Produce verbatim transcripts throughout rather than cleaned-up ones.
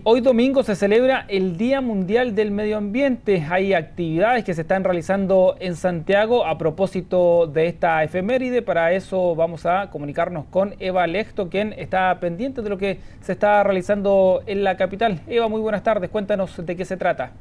hoy domingo se celebra el Día Mundial del Medio Ambiente. Hay actividades que se están realizando en Santiago a propósito de esta efeméride. Para eso vamos a comunicarnos con Eva Lechto, quien está pendiente de lo que se está realizando en la capital. Eva, muy buenas tardes. Cuéntanos de qué se trata.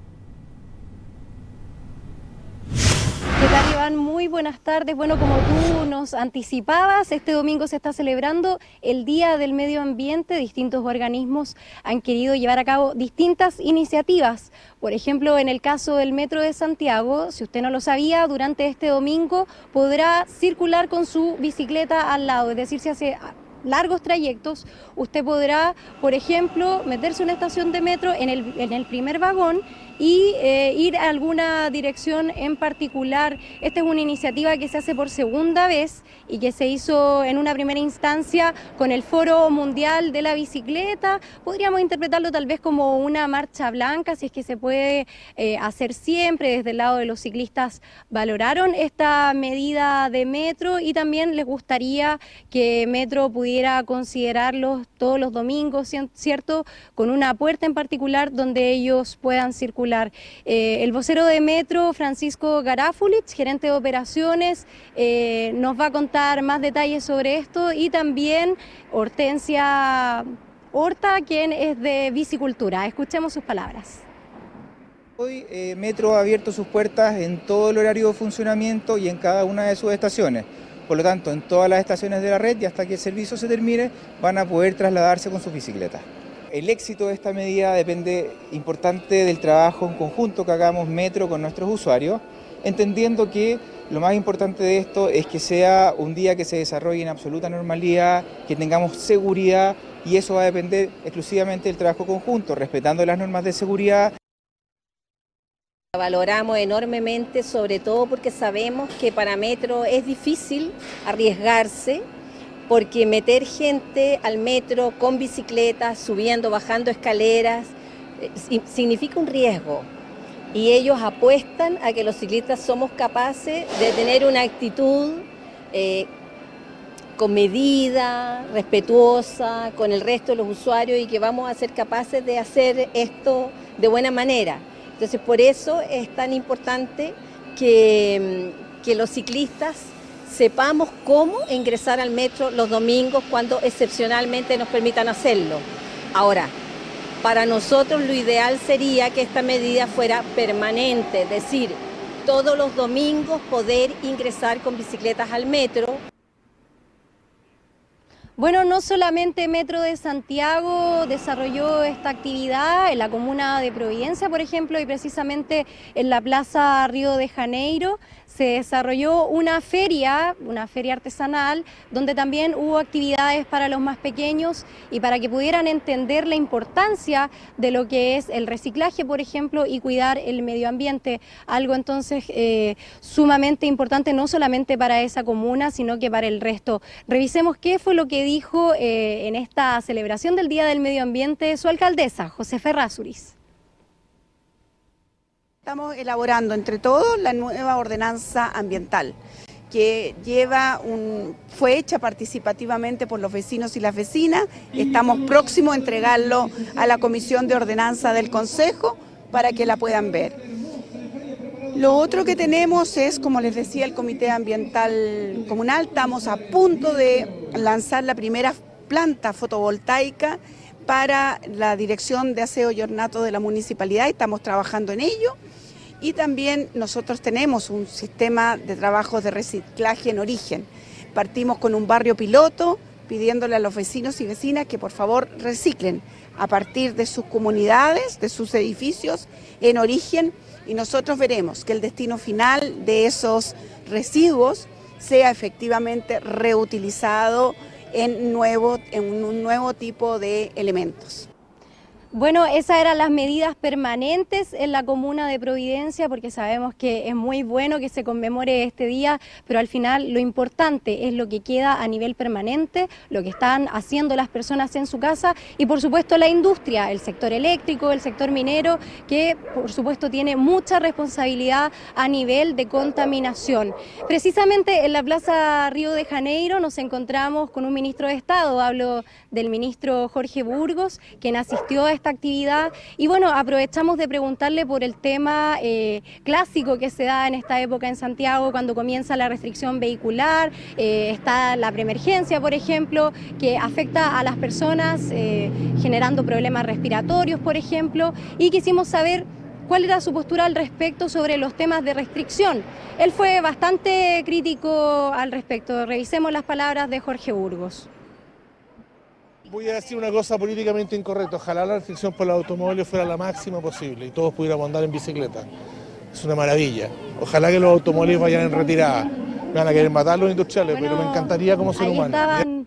¿Qué tal, Iván? Muy buenas tardes. Bueno, como tú nos anticipabas, este domingo se está celebrando el Día del Medio Ambiente. Distintos organismos han querido llevar a cabo distintas iniciativas. Por ejemplo, en el caso del Metro de Santiago, si usted no lo sabía, durante este domingo podrá circular con su bicicleta al lado, es decir, si hace largos trayectos, usted podrá, por ejemplo, meterse en una estación de metro en el, en el primer vagón y eh, ir a alguna dirección en particular. Esta es una iniciativa que se hace por segunda vez y que se hizo en una primera instancia con el Foro Mundial de la Bicicleta. Podríamos interpretarlo tal vez como una marcha blanca, si es que se puede eh, hacer siempre. Desde el lado de los ciclistas valoraron esta medida de Metro y también les gustaría que Metro pudiera considerarlos todos los domingos, ¿cierto?, con una puerta en particular donde ellos puedan circular. Eh, el vocero de Metro, Francisco Garafulich, gerente de operaciones, eh, nos va a contar más detalles sobre esto, y también Hortensia Horta, quien es de Bicicultura. Escuchemos sus palabras. Hoy eh, Metro ha abierto sus puertas en todo el horario de funcionamiento y en cada una de sus estaciones. Por lo tanto, en todas las estaciones de la red, y hasta que el servicio se termine, van a poder trasladarse con sus bicicletas. El éxito de esta medida depende importante del trabajo en conjunto que hagamos Metro con nuestros usuarios, entendiendo que lo más importante de esto es que sea un día que se desarrolle en absoluta normalidad, que tengamos seguridad, y eso va a depender exclusivamente del trabajo conjunto, respetando las normas de seguridad. Valoramos enormemente, sobre todo porque sabemos que para Metro es difícil arriesgarse, porque meter gente al metro con bicicletas, subiendo, bajando escaleras, eh, significa un riesgo. Y ellos apuestan a que los ciclistas somos capaces de tener una actitud eh, con medida, respetuosa, con el resto de los usuarios, y que vamos a ser capaces de hacer esto de buena manera. Entonces, por eso es tan importante que, que los ciclistas sepamos cómo ingresar al metro los domingos cuando excepcionalmente nos permitan hacerlo. Ahora, para nosotros lo ideal sería que esta medida fuera permanente, es decir, todos los domingos poder ingresar con bicicletas al metro. Bueno, no solamente Metro de Santiago desarrolló esta actividad en la comuna de Providencia, por ejemplo, y precisamente en la Plaza Río de Janeiro se desarrolló una feria, una feria artesanal, donde también hubo actividades para los más pequeños y para que pudieran entender la importancia de lo que es el reciclaje, por ejemplo, y cuidar el medio ambiente. Algo entonces eh, sumamente importante, no solamente para esa comuna, sino que para el resto. Revisemos qué fue lo que dijo eh, en esta celebración del Día del Medio Ambiente su alcaldesa, Josefa Errázuriz. Estamos elaborando entre todos la nueva ordenanza ambiental, que lleva un, fue hecha participativamente por los vecinos y las vecinas. Estamos próximos a entregarlo a la Comisión de Ordenanza del Consejo para que la puedan ver. Lo otro que tenemos es, como les decía, el Comité Ambiental Comunal. Estamos a punto de lanzar la primera planta fotovoltaica para la Dirección de Aseo y Ornato de la Municipalidad. Estamos trabajando en ello. Y también nosotros tenemos un sistema de trabajos de reciclaje en origen. Partimos con un barrio piloto, pidiéndole a los vecinos y vecinas que por favor reciclen a partir de sus comunidades, de sus edificios en origen, y nosotros veremos que el destino final de esos residuos sea efectivamente reutilizado en, nuevo, en un nuevo tipo de elementos. Bueno, esas eran las medidas permanentes en la comuna de Providencia, porque sabemos que es muy bueno que se conmemore este día, pero al final lo importante es lo que queda a nivel permanente, lo que están haciendo las personas en su casa, y por supuesto la industria, el sector eléctrico, el sector minero, que por supuesto tiene mucha responsabilidad a nivel de contaminación. Precisamente en la Plaza Río de Janeiro nos encontramos con un ministro de Estado, hablo del ministro Jorge Burgos, quien asistió a esta esta actividad. Y bueno, aprovechamos de preguntarle por el tema eh, clásico que se da en esta época en Santiago, cuando comienza la restricción vehicular, eh, está la preemergencia, por ejemplo, que afecta a las personas eh, generando problemas respiratorios, por ejemplo, y quisimos saber cuál era su postura al respecto sobre los temas de restricción. Él fue bastante crítico al respecto. Revisemos las palabras de Jorge Burgos. Voy a decir una cosa políticamente incorrecta. Ojalá la restricción por los automóviles fuera la máxima posible y todos pudiéramos andar en bicicleta. Es una maravilla. Ojalá que los automóviles vayan en retirada. Me van a querer matar los industriales, bueno, pero me encantaría como ser humano. Estaban...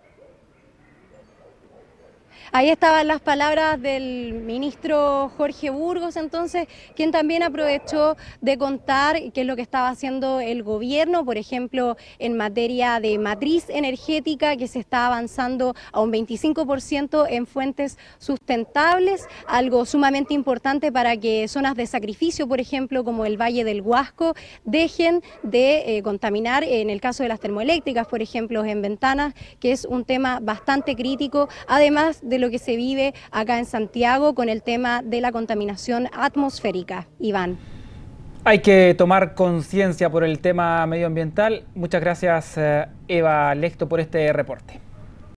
Ahí estaban las palabras del ministro Jorge Burgos, entonces, quien también aprovechó de contar qué es lo que estaba haciendo el gobierno, por ejemplo, en materia de matriz energética, que se está avanzando a un veinticinco por ciento en fuentes sustentables, algo sumamente importante para que zonas de sacrificio, por ejemplo, como el Valle del Huasco, dejen de eh, contaminar, en el caso de las termoeléctricas, por ejemplo, en Ventanas, que es un tema bastante crítico, además de lo que se vive acá en Santiago con el tema de la contaminación atmosférica. Iván. Hay que tomar conciencia por el tema medioambiental. Muchas gracias, Eva Lechto, por este reporte.